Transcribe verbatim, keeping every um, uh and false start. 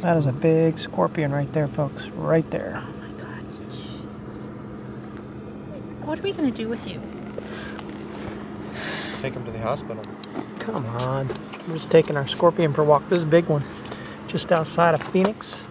That is a big scorpion right there, folks. Right there. Oh my God, Jesus. What are we going to do with you? Take him to the hospital. Come on. We're just taking our scorpion for a walk. This is a big one. Just outside of Phoenix.